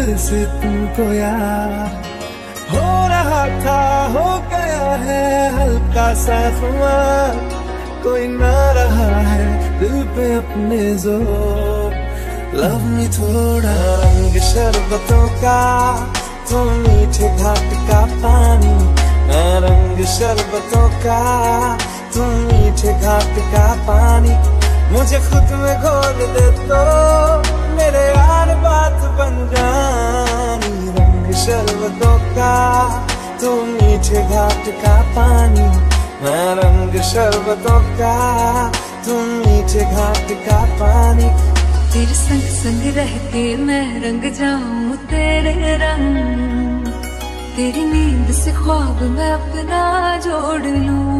दिल से तुमको यार हो रहा था, हो गया है हल्का सा खुमार, कोई ना रहा है दिल पे अपने जोर। लव मी थोड़ा रंग शरबतों का, तुम मीठे घाट का पानी, मैं रंग शरबतों का, तुम मीठे घाट का पानी। मुझे खुद में घोल दे तो मेरे यार बात बन जानी। रंग शरबतों का, तुम मीठे घाट का पानी, मैं रंग शरबतों का, तुम मीठे घाट का पानी। तेरे संग संग रह के मैं रंग जाऊं तेरे रंग, तेरी नींद से ख्वाब मैं अपना जोड़ लूं।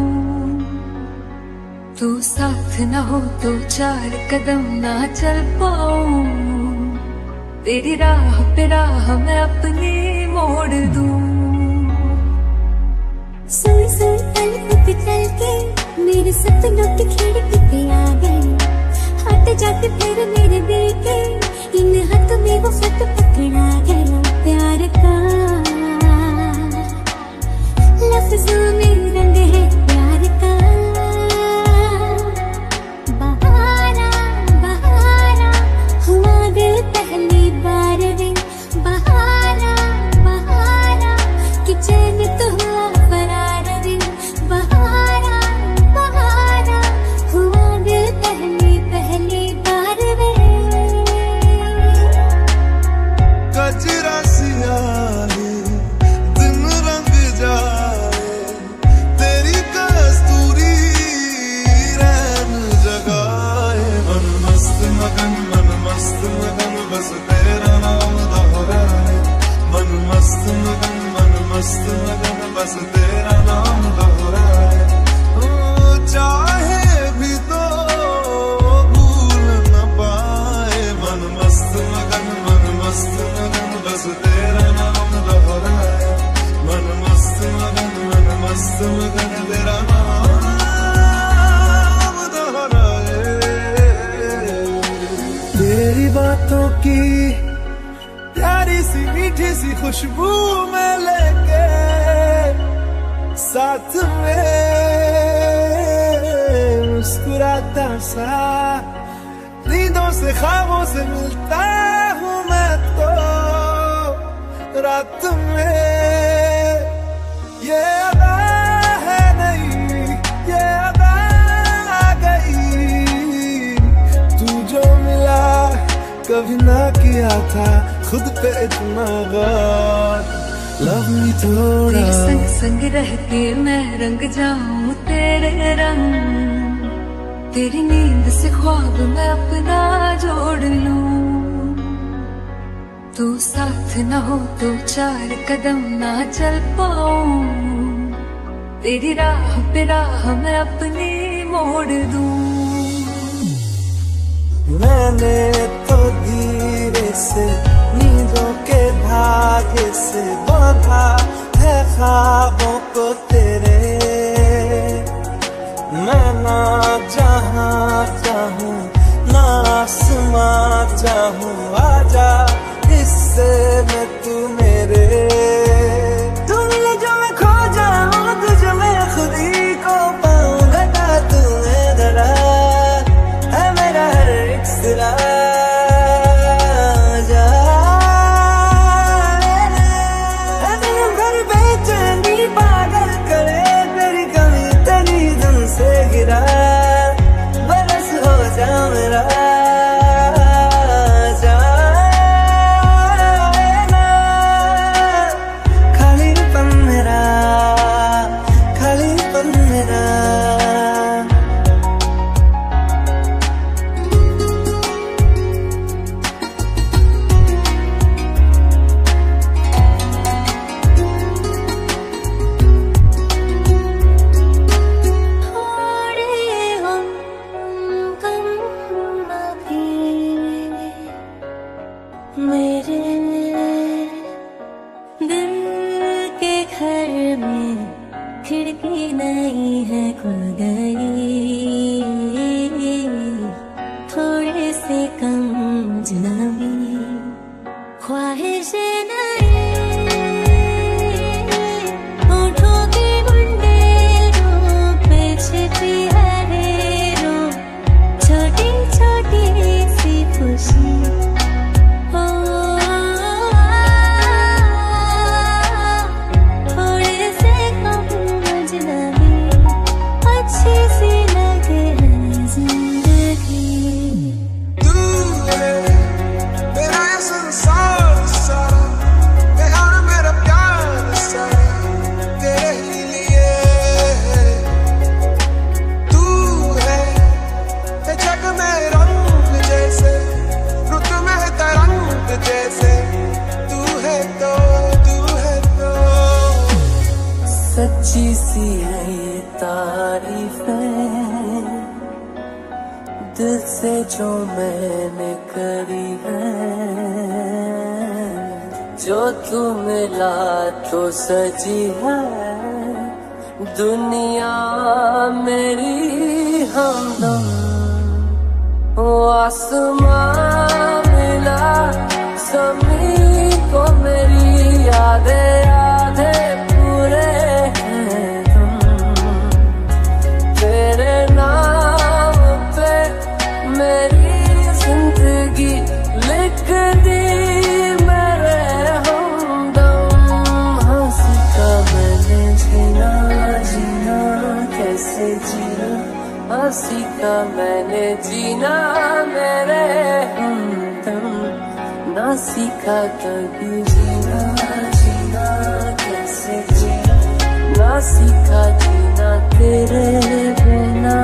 तू साथ ना हो तो 4 कदम ना चल पाऊं, तेरी राह पे राह मैं अपनी मोड़ दूं। सुन सुन पलकों पे चल के मेरे सपनों की खिड़की पे आ गए, हाथ जाके फिर मेरे दिल के इन हाथों में वो खत पकड़ा गया। प्यार का लफ्जों में रंग है प्यार का, बहारा बहारा हुआ दिल पहली बार रे, बहारा बहारा कि चैन तो हुआ फरार रे, बहारा बहारा हुआ दिल पहली बार रे। कजरा सियाही दिन रंग जाए, तेरी कस्तूरी रैन जगाए। मन मस्त मगन बस तेरा नाम दोहराए, मन मस्त मगन बस तेरा नाम दोहराए। चाहे भी तो भूल न पाए, मन मस्त मगन बस तेरा नाम दोहराए, मन मस्त मगन तेरा नाम दोहराए। तेरी बातों की प्यारी सी मीठी सी खुशबू में लेके साथ में मुस्कुराता सा, नींदों से ख्वाबों से मिलता हूँ मैं तो रात में। ये अदा है नहीं, ये अदा आ गई, तू जो मिला कभी ना किया था खुद पे इतना गौर। लव मी थोड़ा तेरे संग संग रह के मैं रंग जाऊं तेरे रंग, तेरी नींद से ख्वाब मैं अपना जोड़ लूं। तू साथ न हो तो 4 कदम ना चल पाऊं, तेरी राह पे राह मैं अपनी मोड़ दूं। मैंने तो धीरे से नींदों के धागे से बांधा है ख्वाबों को तेरे, मैं ना जहाँ चाहूँ ना आसमां चाहूँ, आजा हिस्से में तू मेरे। तू मिले जो मैं खो जाऊँ, तुझे मैं खुद ही को पाऊँ, घटा तूने धरा है मेरा हर एक सिरा। बरस हो जा मेरा जा, सच्ची सी है ये तारीफ है दिल से जो मैंने करी है, जो तू मिला तो सजी है दुनिया मेरी हमदम। वो आसमां मिला ज़मीन को मेरी यादें पूरे हैं तेरे नाम पे मेरी जिंदगी लिख दी मेरे हमदम। हंसी का मैंने जीना जीना कैसे जीना, हंसी का मैंने जीना मेरे हमदम। ना सीखा कभी जीना जीना कैसे जीना, ना सीखा जीना तेरे बिना।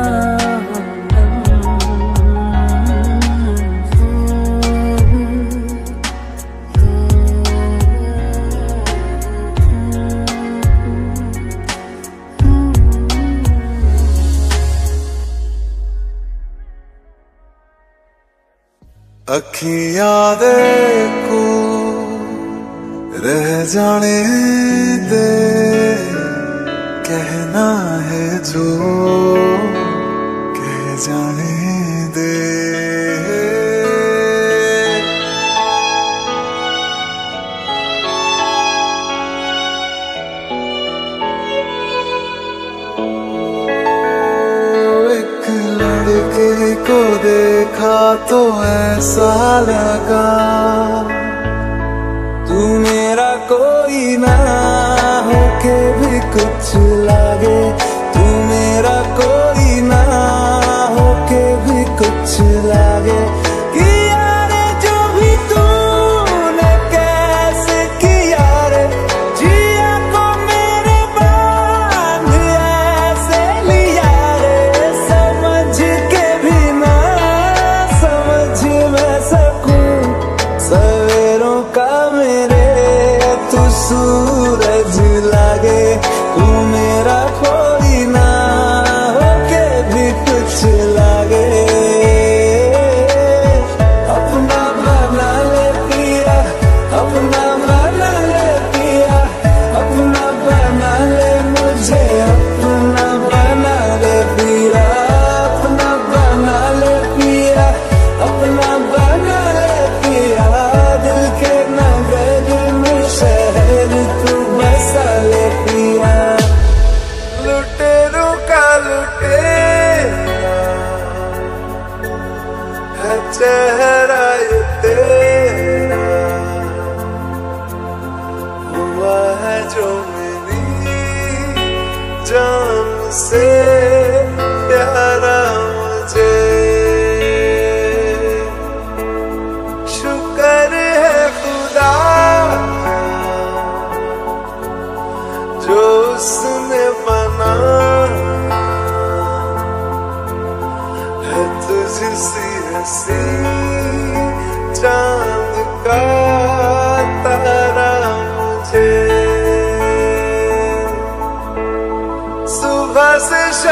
अखियां देखो रह जाने दे, कहना है जो कह जाने दे। एक लड़के को देखा तो ऐसा लगा तू मेरा कोई ना होके भी कुछ लागे, तू मेरा कोई ना होके भी कुछ लागे। कि यारे जो भी तूने कैसे किया रे, जिया को मेरे बांध ऐसे लिया रे। समझ के भी ना समझ मैं सकूं सवेरों का मेरे तू सूरज लागे, तू मेरा कोई ना होके भी कुछ लागे। अपना बना ले पिया, अपना बना ले पिया, अपना बना ले मुझे, अपना बना ले पिया, अपना बना ले पिया, अपना बना ले पिया। दिल के नगर में शहर तू बसा ले पिया। लुटेरों का लुटेरा है चेहरा ये तेरा, हुआ है जो मेरी जान से प्यारा मुझे। शुक्र है खुदा जो उसने बना है तुझसी हंसी चांद का तारा मुझे। सुबह से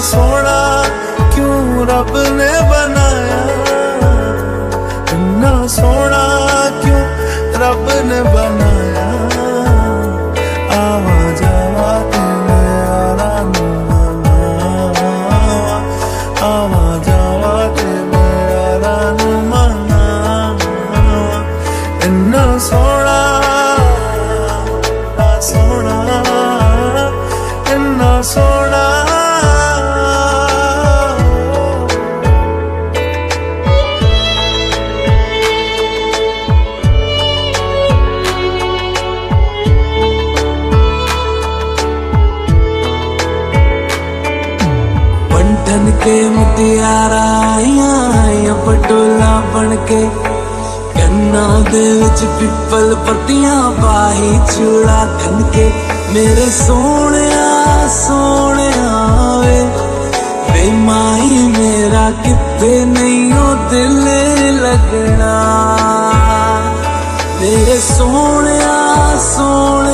सोना क्यों रब ने बनाया, इतना सोना क्यों रब ने बनाया। आवा जावा तेरे यारा नू मनावा, आवा जावा तेरे यारा नू मनावा। इतना सोना सोना इतना सोना। बन के मुटियारा आइया पटोला बन के, कन्ना दे विच पिपल पत्तियां पाही चूड़ा खन के। मेरे सोने सोने वे बेमाई मेरा कितने नहीं हो दिल लगना। मेरे सोने सोने